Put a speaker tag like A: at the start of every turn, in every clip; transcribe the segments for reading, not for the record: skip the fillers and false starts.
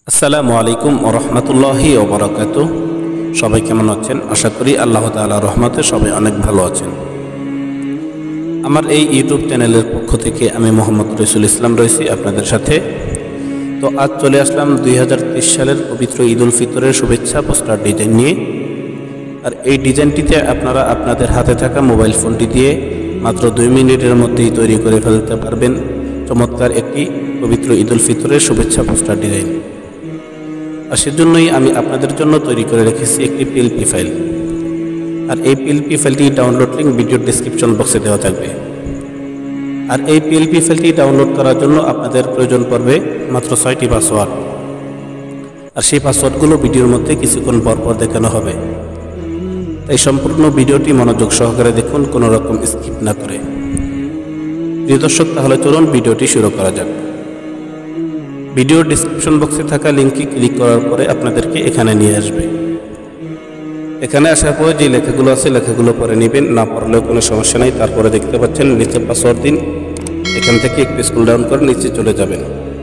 A: আসসালামু আলাইকুম ওয়া রাহমাতুল্লাহি ওয়া বারাকাতুহু। সবাই কেমন আছেন? আশা করি আল্লাহ তাআলার রহমতে সবাই অনেক ভালো আছেন। আমার এই ইউটিউব চ্যানেলের পক্ষ থেকে আমি মোহাম্মদ রসুল ইসলাম রয়েছি আপনাদের সাথে। তো আজ চলে আসলাম 2023 সালের পবিত্র ঈদ উল ফিতরের শুভেচ্ছা পোস্টার ডিজাইন নিয়ে। আর এই ডিজাইনটিতে আপনারা আপনাদের হাতে থাকা মোবাইল ফোনটি দিয়ে মাত্র 2 মিনিটের মধ্যেই তৈরি করে ফেলতে পারবেন চমৎকার একটি পবিত্র ঈদ উল ফিতরের শুভেচ্ছা পোস্টার ডিজাইন। আর সেজন্যই আমি আপনাদের জন্য তৈরি করে রেখেছি একটি পিএলপি ফাইল। আর এই পিএলপি ফাইলটি ডাউনলোড লিঙ্ক ভিডিওর ডেসক্রিপশন বক্সে দেওয়া থাকবে। আর এই পিএলপি ফাইলটি ডাউনলোড করার জন্য আপনাদের প্রয়োজন পড়বে মাত্র 6টি পাসওয়ার্ড। আর সেই পাসওয়ার্ডগুলো ভিডিওর মধ্যে কিছুক্ষণ পর দেখানো হবে, তাই সম্পূর্ণ ভিডিওটি মনোযোগ সহকারে দেখুন, কোনো রকম স্কিপ না করে। প্রিয় দর্শক, তাহলে চলুন ভিডিওটি শুরু করা যাক। ভিডিওর ডেসক্রিপশন বক্সে থাকা লিঙ্কে ক্লিক করার পরে আপনাদেরকে এখানে নিয়ে আসবে। এখানে আসার পরে যে লেখাগুলো আছে লেখাগুলো পরে নেবেন, না পড়লেও কোনো সমস্যা নাই। তারপরে দেখতে পাচ্ছেন নিচে পাসওয়ার্ড দিন, এখান থেকে একটু স্ক্রল ডাউন করে নিচে চলে যাবেন।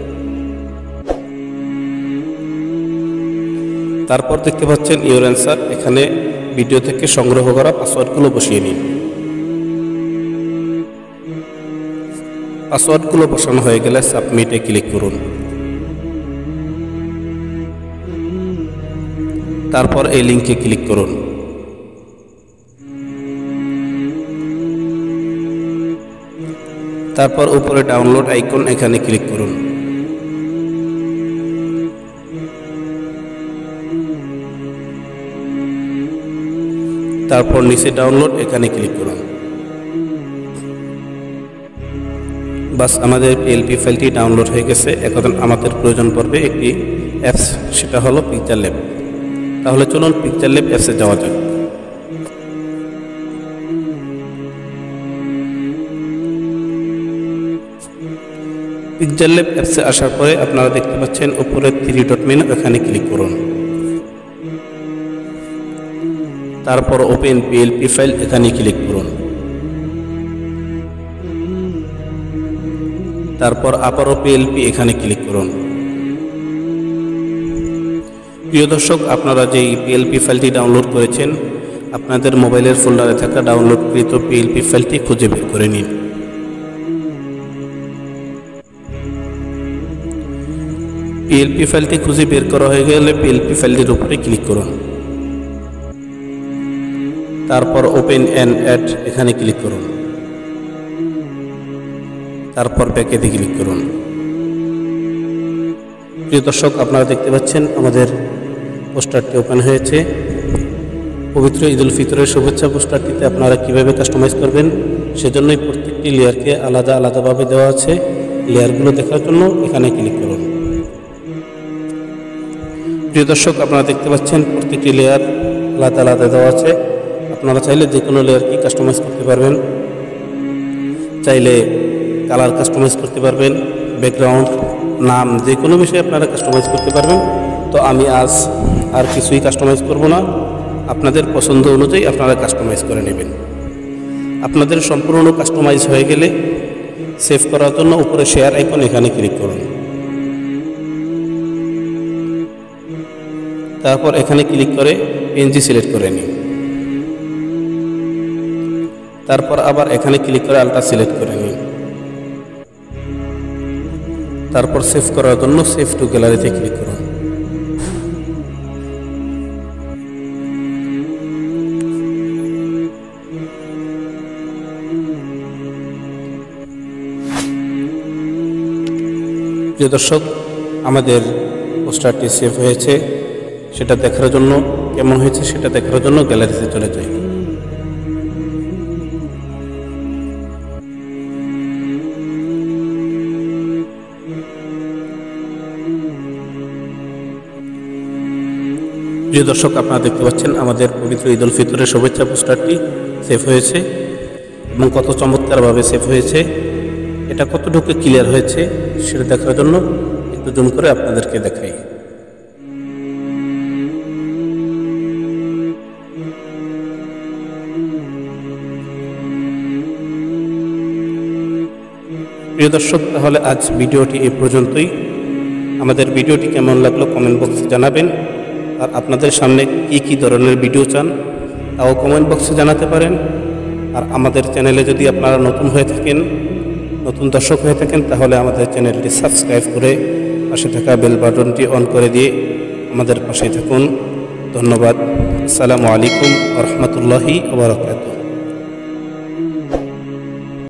A: তারপর দেখতে পাচ্ছেন ইউর অ্যান্সার, এখানে ভিডিও থেকে সংগ্রহ করা পাসওয়ার্ডগুলো বসিয়ে নিন। পাসওয়ার্ডগুলো বসানো হয়ে গেলে সাবমিটে ক্লিক করুন। তারপর এই লিঙ্কে ক্লিক করুন। তারপর উপরে ডাউনলোড আইকন, এখানে ক্লিক করুন। তারপর নিচে ডাউনলোড, এখানে ক্লিক করুন। বাস, আমাদের পিএলপি ফাইলটি ডাউনলোড হয়ে গেছে। এখন আমাদের প্রয়োজন পড়বে একটি অ্যাপস, সেটা হলো পিকচার ল্যাব। তাহলে চলুন পিকচার ল্যাব অ্যাপসে যাওয়া যাক। পিকচার ল্যাব অ্যাপসে আসার পরে আপনারা দেখতে পাচ্ছেন উপরে 3 ডট মেনু, এখানে ক্লিক করুন। তারপর ওপেন পিএলপি ফাইল, এখানে ক্লিক করুন। তারপর আবারও পিএলপি, এখানে ক্লিক করুন। প্রিয় দর্শক, আপনারা যে পিএলপি ফাইলটি ডাউনলোড করেছেন আপনাদের মোবাইলের ফোল্ডারে থাকা ডাউনলোডকৃত পিএলপি ফাইলটি খুঁজে বের করে নিন। পিএলপি ফাইলটি খুঁজে বের করা হয়ে গেলে পিএলপি ফাইলটির উপরে ক্লিক করুন। তারপর ওপেন অ্যান্ড অ্যাড, এখানে ক্লিক করুন। তারপর ব্যাকেতে ক্লিক করুন। প্রিয় দর্শক, আপনারা দেখতে পাচ্ছেন আমাদের পোস্টারটি ওপেন হয়েছে। পবিত্র ঈদ উল ফিতরের শুভেচ্ছা পোস্টারটিতে আপনারা কিভাবে কাস্টমাইজ করবেন সেজন্যই প্রত্যেকটি লেয়ারকে আলাদাভাবে দেওয়া আছে। লেয়ারগুলো দেখার জন্য এখানে ক্লিক করুন। প্রিয় দর্শক, আপনারা দেখতে পাচ্ছেন প্রত্যেকটি লেয়ার আলাদা দেওয়া আছে। আপনারা চাইলে যে কোনো লেয়ারকে কাস্টমাইজ করতে পারবেন, চাইলে কালার কাস্টমাইজ করতে পারবেন, ব্যাকগ্রাউন্ড, নাম, যে কোনো বিষয়ে আপনারা কাস্টমাইজ করতে পারবেন। তো আমি আজ আর কিছুই কাস্টমাইজ করব না, আপনাদের পছন্দ অনুযায়ী আপনারা কাস্টমাইজ করে নেবেন। আপনাদের সম্পূর্ণ কাস্টমাইজ হয়ে গেলে সেভ করার জন্য উপরে শেয়ার আইকন, এখানে ক্লিক করুন। তারপর এখানে ক্লিক করে পিএনজি সিলেক্ট করে নিন। তারপর আবার এখানে ক্লিক করে আলট্রা সিলেক্ট করে নিন। তারপর সেভ করার জন্য সেভ টু গ্যালারিতে ক্লিক করুন। প্রিয় দর্শক, আমাদের পোস্টারটি সেভ হয়েছে, সেটা দেখার জন্য, কেমন হয়েছে সেটা দেখার জন্য গ্যালারিতে চলে যাই। প্রিয় দর্শক, আপনারা দেখতে পাচ্ছেন আমাদের পবিত্র ঈদ উল ফিতরের শুভেচ্ছা পোস্টারটি সেভ হয়েছে এবং কত চমৎকারভাবে সেভ হয়েছে, এটা কতটুকু ক্লিয়ার হয়েছে সেটা দেখার জন্য একটু জুম করে আপনাদেরকে দেখাই। প্রিয় দর্শক, তাহলে আজ ভিডিওটি এই পর্যন্তই। আমাদের ভিডিওটি কেমন লাগলো কমেন্ট বক্সে জানাবেন। আর আপনাদের সামনে কি ধরনের ভিডিও চান তাও কমেন্ট বক্সে জানাতে পারেন। আর আমাদের চ্যানেলে যদি আপনারা নতুন দর্শক হয়ে থাকেন তাহলে আমাদের চ্যানেলটি সাবস্ক্রাইব করে পাশে থাকা বেল বাটনটি অন করে দিয়ে আমাদের পাশে থাকুন। ধন্যবাদ। আসসালামু আলাইকুম ওয়া রাহমাতুল্লাহি ওয়া বারাকাতুহু।